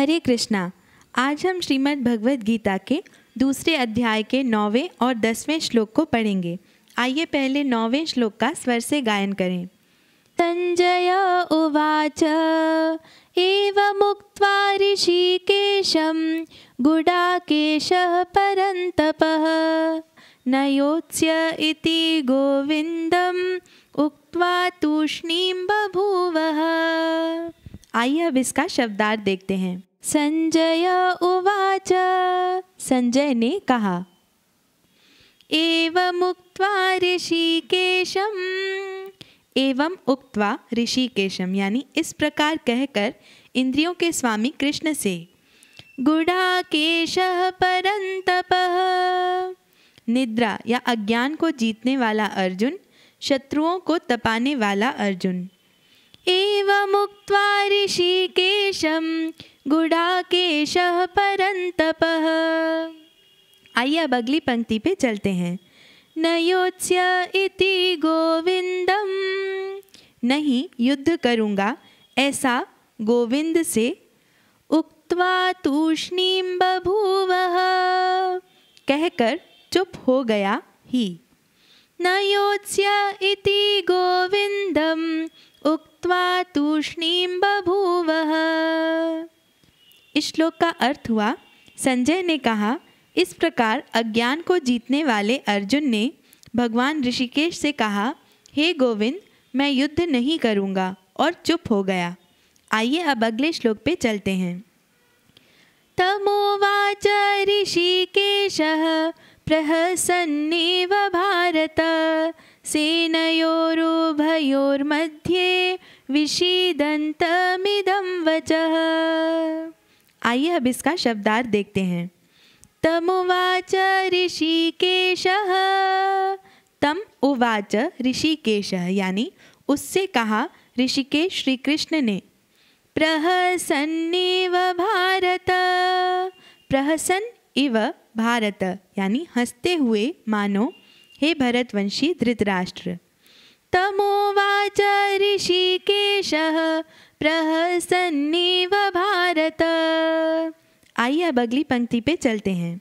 हरे कृष्णा। आज हम श्रीमद् भगवद गीता के दूसरे अध्याय के 9वें और 10वें श्लोक को पढ़ेंगे। आइए पहले 9वें श्लोक का स्वर से गायन करें। संजय उवाच एवमुक्त्वा ऋषिकेशं गुडाकेशः परन्तपः न योत्स्य इति गोविन्दम् उक्त्वा तूष्णीं बभूवः। आइए अब इसका शब्दार्थ देखते हैं। संजय उवाच, संजय ने कहा। एवं उक्त्वा ऋषिकेशम, एवं उक्त्वा ऋषिकेशम यानी इस प्रकार कहकर इंद्रियों के स्वामी कृष्ण से। गुडाकेशः परन्तपः, निद्रा या अज्ञान को जीतने वाला अर्जुन, शत्रुओं को तपाने वाला अर्जुन। एवमुक्त्वा ऋषिकेशं गुडाकेशः परन्तपः। आइए अब अगली पंक्ति पे चलते हैं। न योत्स्य इति गोविंदम, नहीं युद्ध करूँगा ऐसा गोविंद से। उक्त्वा तूष्णीं बभूवः, कहकर चुप हो गया ही। न योत्स्य इति गोविंदम उक्त्वा तूष्णीं बभूवः। इस श्लोक का अर्थ हुआ, संजय ने कहा, इस प्रकार अज्ञान को जीतने वाले अर्जुन ने भगवान ऋषिकेश से कहा, हे गोविंद मैं युद्ध नहीं करूँगा, और चुप हो गया। आइए अब अगले श्लोक पे चलते हैं। तमोवाच ऋषिकेशः प्रहसन्नेव भारत सेनयोरुभयोर्मध्ये विषीदन्तमिदं वचः। आइए अब इसका शब्दार्थ देखते हैं। तमुवाच ऋषिकेशः, तम उवाच ऋषिकेशः यानी उससे कहा ऋषिकेश श्री कृष्ण ने। प्रहसन्नेव भारत, प्रहसन इव भारत यानी हंसते हुए मानो, हे भरतवंशी धृतराष्ट्र। तमोवाच ऋषिकेशः प्रहसन्नेव भारत। आइए अब अगली पंक्ति पे चलते हैं।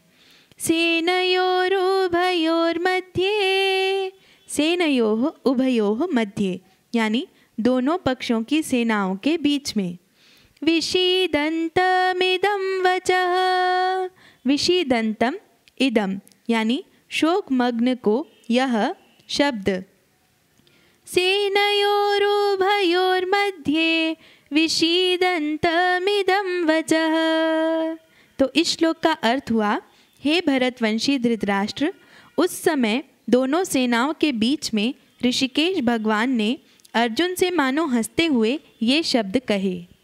सेनयोरुभयोर्मध्ये, सेनयोः उभयोः मध्ये यानी दोनों पक्षों की सेनाओं के बीच में। विषीदन्तमिदं वचः, विषीदन्तम इदम यानी शोकमग्न को यह शब्द। सेनयोरुभयोर्मध्ये विषीदन्तमिदं वचः। तो इस श्लोक का अर्थ हुआ, हे भरतवंशी धृतराष्ट्र, उस समय दोनों सेनाओं के बीच में ऋषिकेश भगवान ने अर्जुन से मानो हंसते हुए ये शब्द कहे।